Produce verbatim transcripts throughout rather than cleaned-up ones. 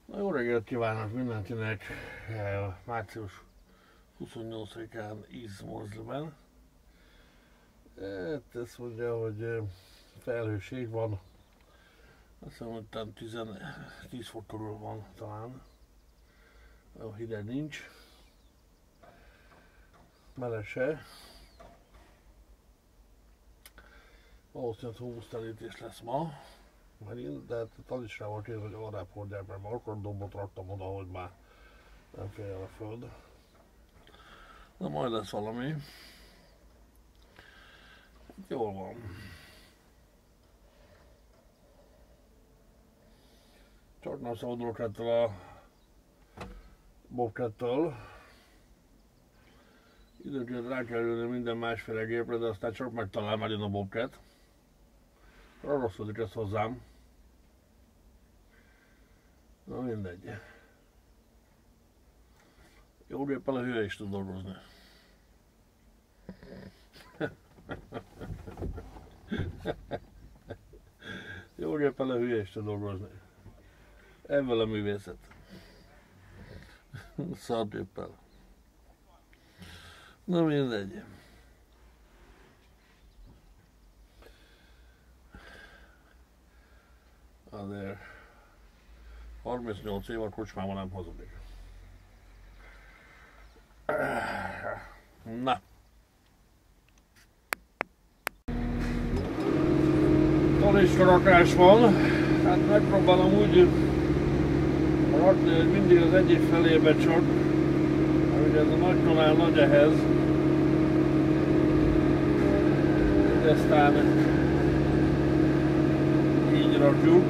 Na, jó reggelt kívánok mindenkinek! Március huszonnyolcadikán Izmorzliben. Hát ezt mondja, hogy felhőség van. Azt hiszem, hogy talán tíz fok körül van talán. Jó hideg nincs. Meleg se. Valószínűleg húsztelítés lesz ma. Megint, de hát az is rá volt írva, hogy arrább hordják, mert akkor dombot raktam oda, hogy már nem fél el a föld. De majd lesz valami. Hát jól van. Csak nem szabadulok ettől a Bobcat-től. Időnként rá kell ülni minden másféle gépre, de aztán csak megtalál már jön a Bobcat. Rosszodik ez hozzám. Na mindegy. Jó géppel a hülye is tud dolgozni. Jó géppel a hülye is tud dolgozni. Ebből a művészet. Szar géppel. Na mindegy. Azért harmincnyolc év a kocsmában nem hazudik. Na. Taliska rakás van. Hát megpróbálom úgy rakni, hogy mindig az egyik felébe csak. Mert ugye ez a nagy kanál nagy ehhez. De aztán így rakjuk.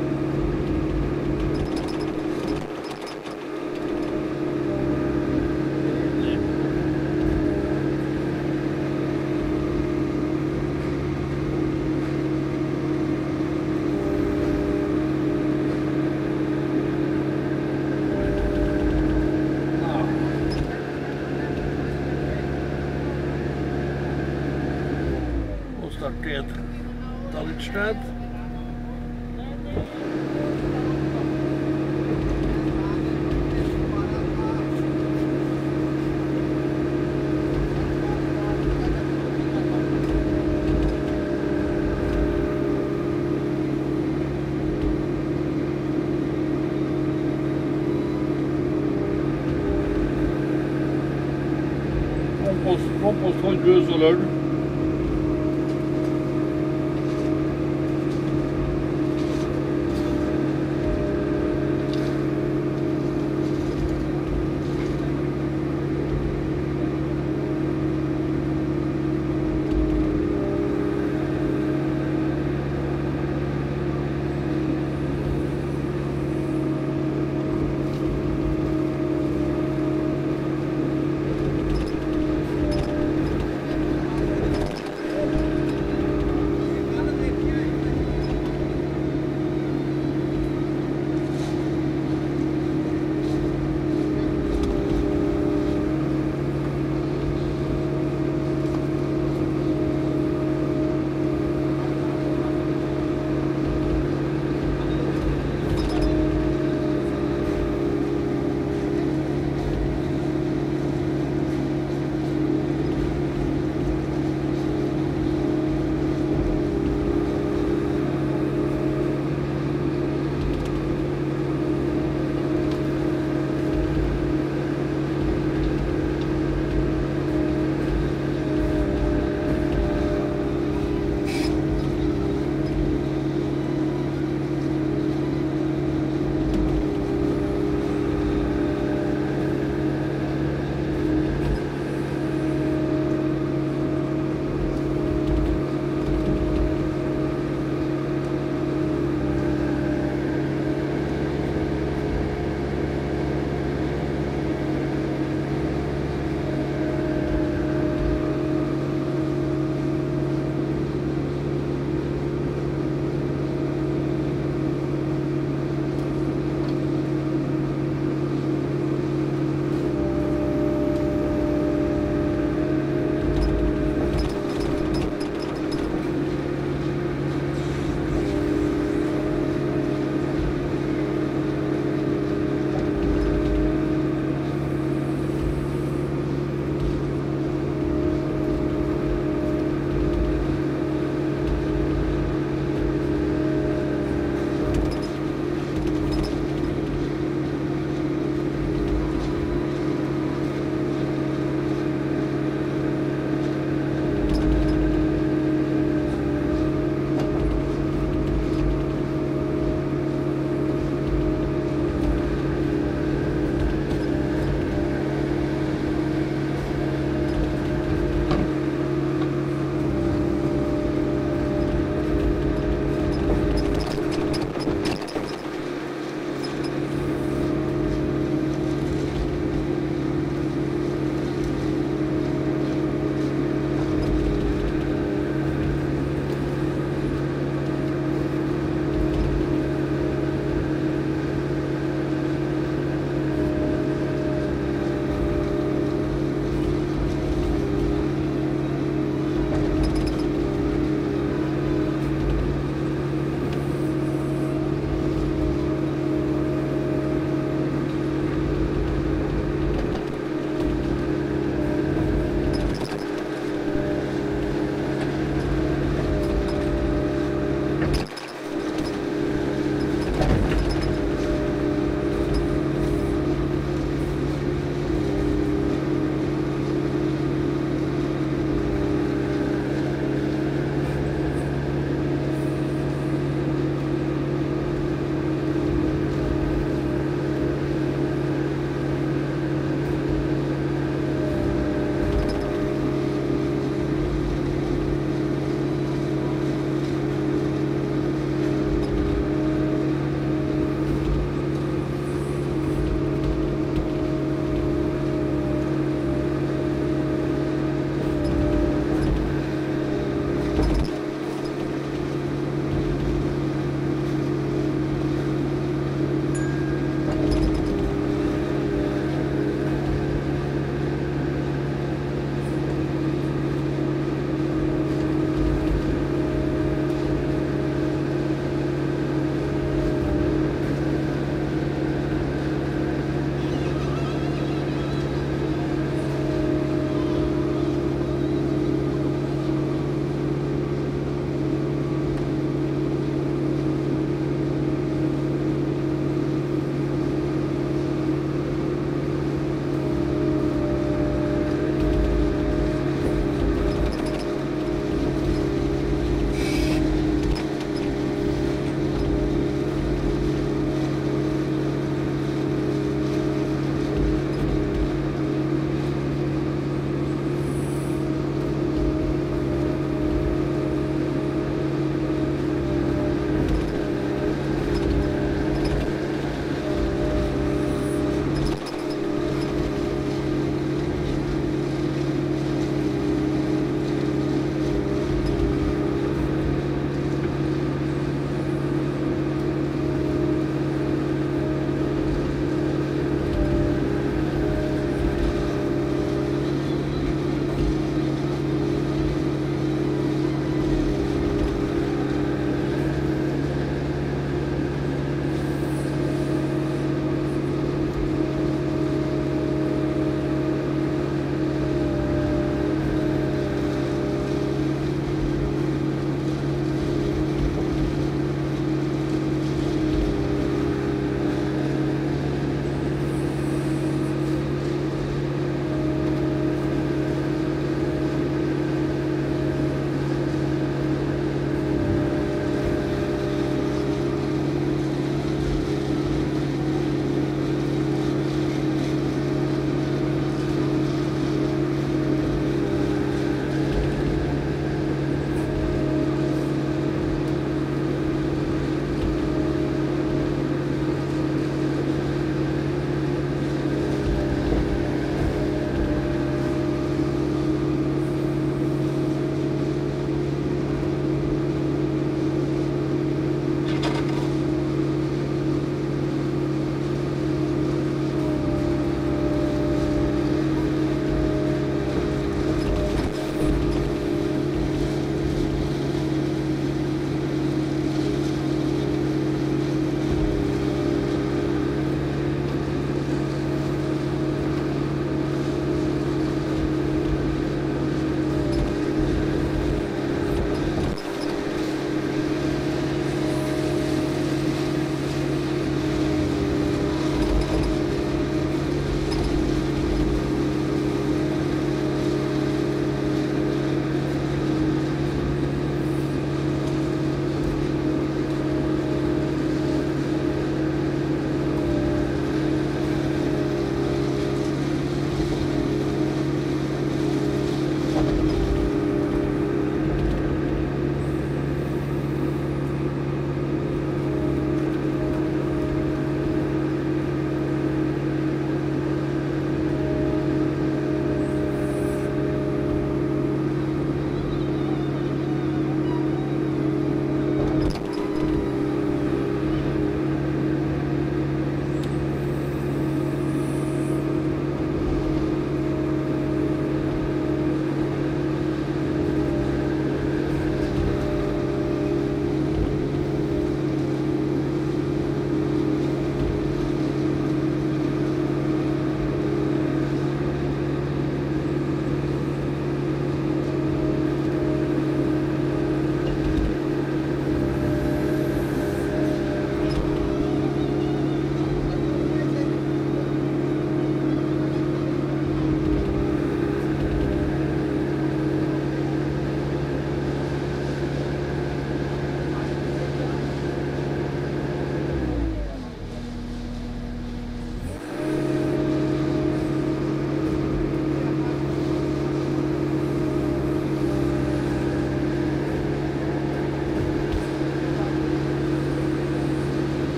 Hoztak két talicskát. Komposzt, komposzt hogy gőzölög.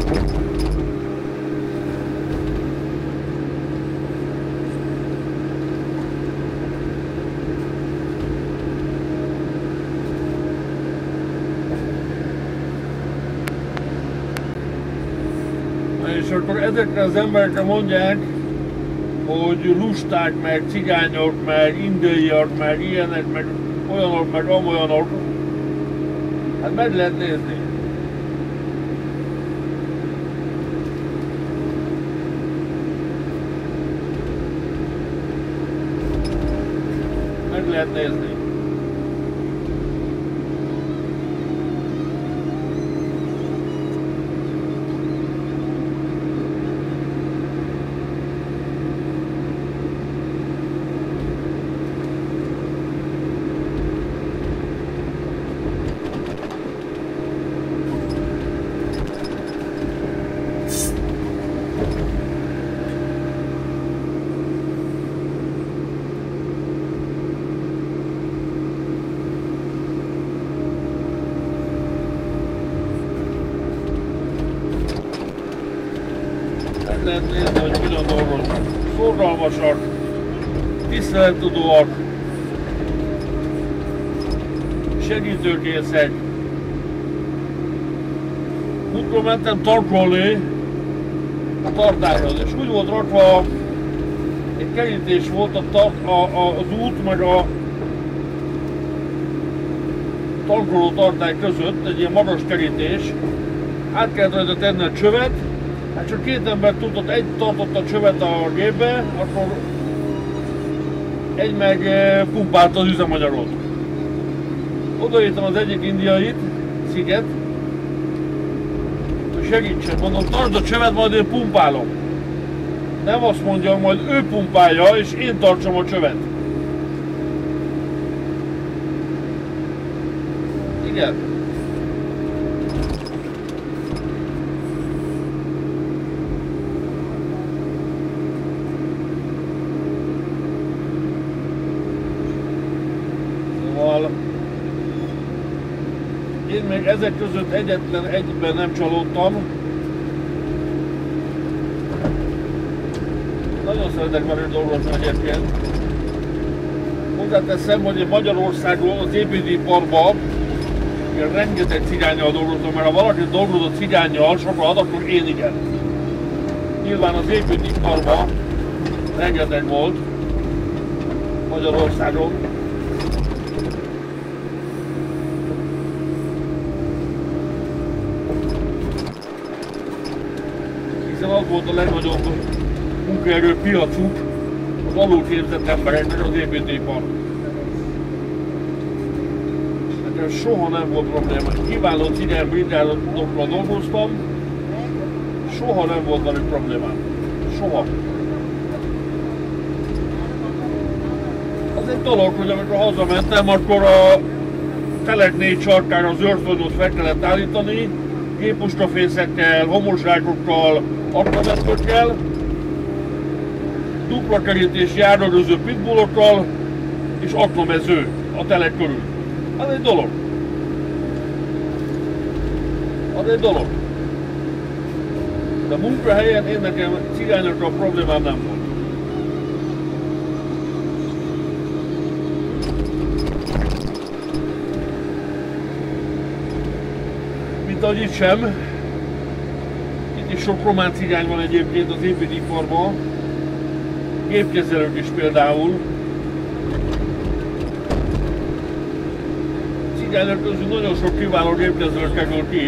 És akkor ezekre az emberekre mondják, hogy lusták, meg cigányok, meg indiaiak, meg ilyenek, meg olyanok, meg amolyanok. Hát meg lehet nézni. Meg lehet nézni. Lehet nézni, hogy hogyan dolgoznak. Szorgalmasak, tisztelettudóak, segítőkészek. Útról mentem tankolni a tartályhoz, és úgy volt rakva, egy kerítés volt a tart, a, a, az út meg a tankoló tartály között, egy ilyen magas kerítés. Át kellett rajta tenni a csövet. Hát csak két ember tudott, egy tartott a csövet a gépbe, akkor egy meg pumpálta az üzemanyagot. Odaírtam az egyik indiait, Sziget, hogy segítsen, mondom, tartsd a csövet, majd én pumpálom. Nem azt mondja, majd ő pumpálja, és én tartsam a csövet. Igen. Én még ezek között egyetlen egyben nem csalódtam. Nagyon szeretek velük dolgozni egyébként. Hozzáteszem, hogy én Magyarországon az építőiparban rengeteg cigánnyal dolgozom, mert ha valaki dolgozott cigánnyal sokat, akkor én igen. Nyilván az építőiparban rengeteg volt Magyarországon. Az volt a legnagyobb munkaerő piacuk az alulképzett embereknek az építőipar. Nekem soha nem volt probléma. Kiváló cigány brigádokkal dolgoztam, soha nem volt velük problémám. Soha. Az egy dolog, hogy amikor hazamentem, akkor a Telek négy sarkára az őrföldot fel kellett állítani, géppuskafészekkel, homosrákokkal, aknavetőkkel, dupla kerítés járdagöző pitbullokkal és aknamező a telek körül. Az egy dolog. Az egy dolog. De munkahelyen én nekem cigányokkal problémám nem volt. Mint ahogy itt sem. Itt is sok román cigány van egyébként az építőiparban. Gépkezelők is például. Cigányok közül nagyon sok kiváló gépkezelő kerül ki.